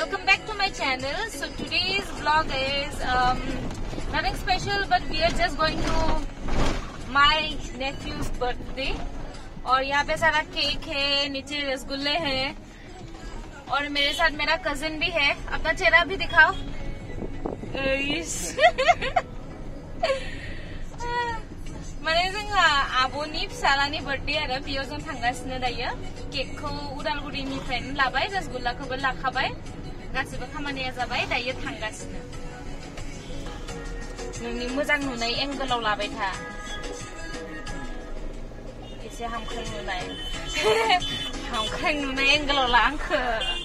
welcome back to my channel. So today's vlog is nothing special, but we are just going to my nephew's birthday. और यहाँ पे सारा cake है, नीचे रसगुल्ले हैं और मेरे साथ मेरा कजिन भी है. अपना चेहरा भी दिखाओ. माने जोंहा आब'नि फिसालानि बर्थडे आरो बेयाव जों थांगासिनो दायो. केकखौ उदालगुरिनिफ्रायनो लाबाय, रसगुल्लाखौबो लाखाबाय, गासिबो खामानिया जाबाय. दायो थांगासिनो. नोंनि मोजां नुनाय एंगोलाव लाबाय था. एसे हामख्रां नुनाय हामख्रां नुनाय एंगोलाव ला आंखो.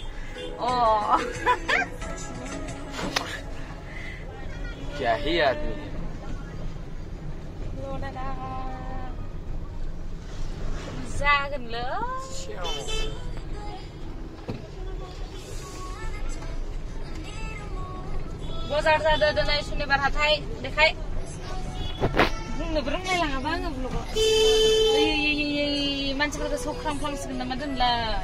क्या ही आदमी है. जागोनलै. बाजार जादों दिनै सुनिबार हाथाय. देखाय बुंनोबो रोंलायलाङाबा आङो ब्लगाव. मानसिफोरखौ सौख्रांफ्लांसिगोन नामा दोनलाय.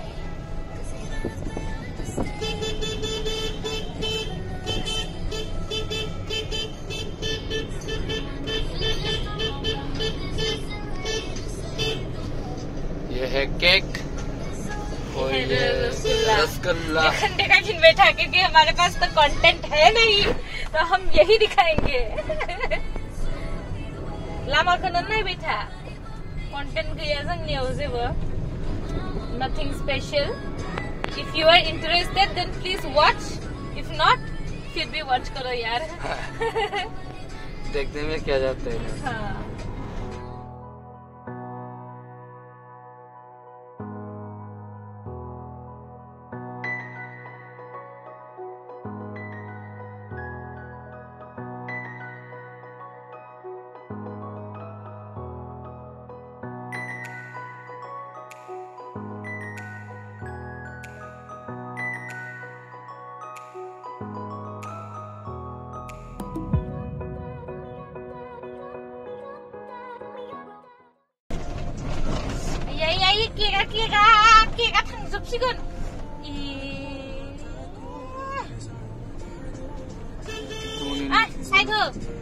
ये है केक और ये रसगुल्ला. देखा फिर बैठा क्योंकि हमारे पास तो कंटेंट है नहीं, तो हम यही दिखाएंगे. लामा को नहीं बैठा कंटेंट गया जोंनियाव जेबो. Nothing special. If you are interested then please watch. If not फिर भी वॉच करो यार. देखने में क्या जाता है. हाँ. केका थांजोबसिगोन. साइखो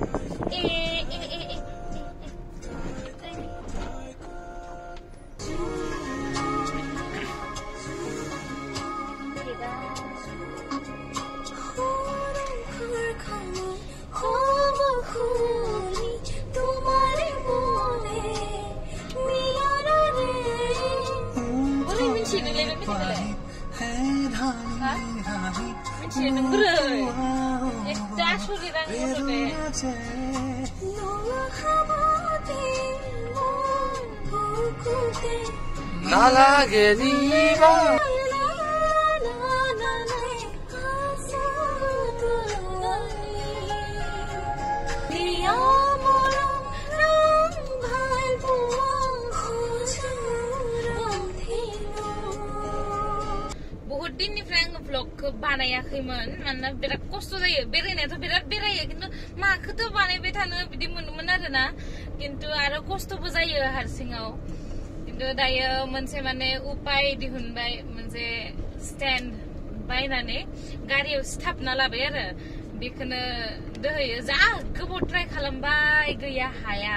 बहुत दिननिफ्राय आङो ब्लगखौ बानायाखैमोन. मानोना बिराद खस्थ' जायो. बेरायनायाथ' बिराद बेरायो, खिन्थु माखौथ' बानायबाय थानो बिदि मोनोमोन आरोना. खिन्थु आरो खस्थ'बो जायो हारसिङाव. खिन्थु दायो मोनसे माने उपाय दिहुनबाय. मोनसे स्टेन्ड बायनानै गारियाव सिथाबना लाबाय आरो. बेखौनो दोहैयो जा गोबाव ट्राय खालामबाय, गैया, हाया.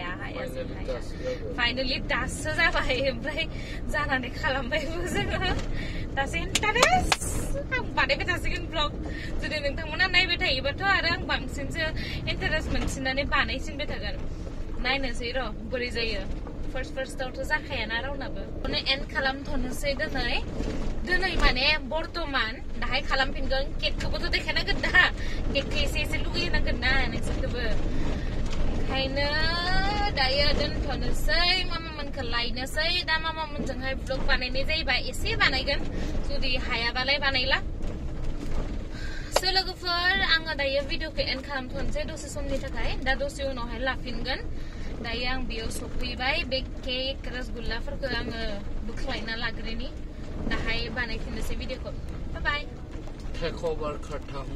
फाइनालि दासो जाबाय. ओमफ्राय जानानै खालामबायबो जोङो. दासो इन्टारेस्ट. आं बानायबाय थासिगोन ब्लग. जुदि नोंथांमोना नायबाय थायोबाथ' आरो आं बांसिनसो इन्टारेस्ट मोनसिननानै बानायसिनबाय थागोन. नायनोसै र' बोरै जायो. फार्स्टआवथ' जाखायाना रावनाबो. माने एन्ड खालामथ'नोसै दिनै माने बर्तमान. दाहाय खालामफिनगोन. केकखौबोथ' देखायनांगोन ना. केकखौ एसे लुगैनांगोन ना नोंसोरखौबो. ओंखायनो दायो दोनथ'नोसै. मामामोनखौ लायनोसै. दा मामामोनजोंहाय ब्लग बानायनाय जायोबा एसे बानायगोन. जुदि हायाबालाय बानायला. स' लोगोफोर, आङो दायो भिडिअखौ एन्ड खालामथ'नोसै दसे समनि थाखाय. दा दसे उनावहाय लाफिनगोन. दायो आं बेयाव सफैबाय. बे केक रसगुल्लाफोरखौ आङो बोख्लायना लाग्रोनि. दाहाय बानायफिननोसै भिडिअखौ. बाय. टेक ओभार खाथाम.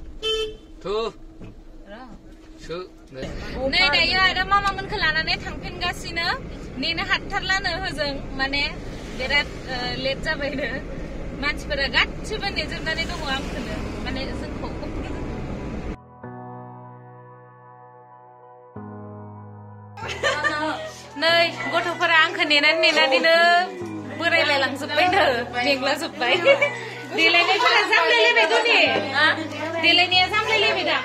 नै दायो आरो मामामोनखौ लानानै थांफिनगासिनो. नेनो हाथारलानो होजों. माने बिराद लेट जाबायनो. मानसिफोरा गासिबो नेजोबनानै दङ आंखौनो माने जोंखौ नै गथ'फोरा आंखौ नेनानैनो बोरायलायलांजोब्बायनो मेंलाजोब्बाय देलायनायफोरा जामलायलायबाय दनि देलायनाया जामलायलायबाय दा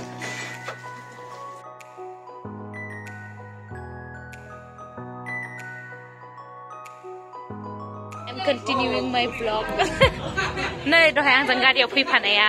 I'm continuing my vlog. नै दहाय आंजों गारियाव फैफानाया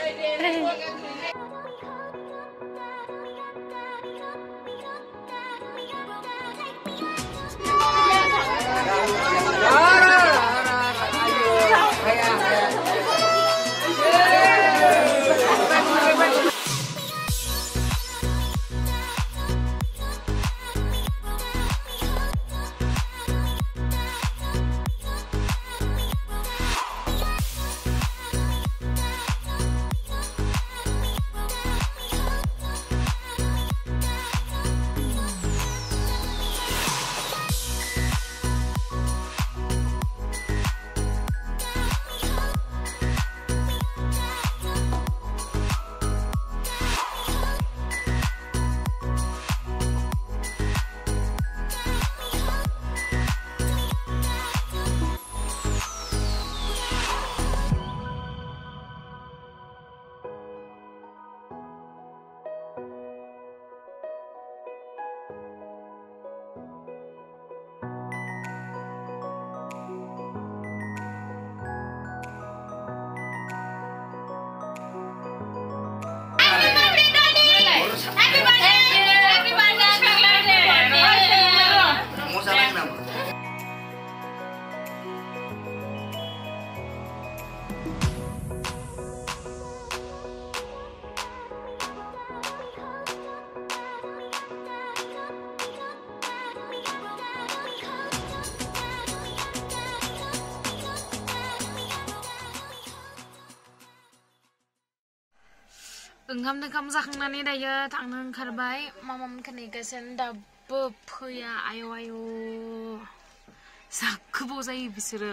ओंखाम जाखांनानै दायो थांनो ओंखारबाय मामामोनखौ नेगासिनो दाबो फैया आयौ आयौ जा गोबाव जायो बिसोरो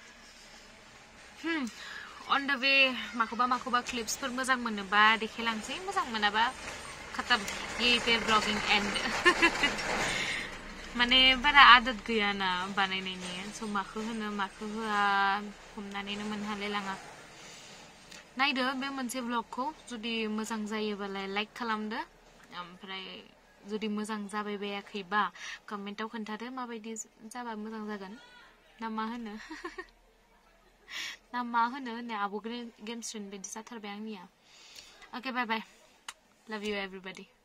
on the way माखौबा क्लिप्सफोर मोजां मोनोबा देखायलांसै मोजां मोनाबा खत्म ये फिर ब्लॉगिंग एंड माने बारा आदत गैया ना बानायनायनि स' माखौ होनो माखौ होआ हमनानैनो मोनहालायलाङा नायदो बे मोनसे ब्लगखौ जुदि मोजां जायोबालाय लाइक खालामदो ओमफ्राय जुदि मोजां जाबाय बायाखैबा कमेन्टआव खोन्थादो माबायदि जाबा मोजां जागोन ना मा होनो होननाय आब' गेमस्ट्रिन बायदि जाथारबाय आंनिया okay bye bye love you everybody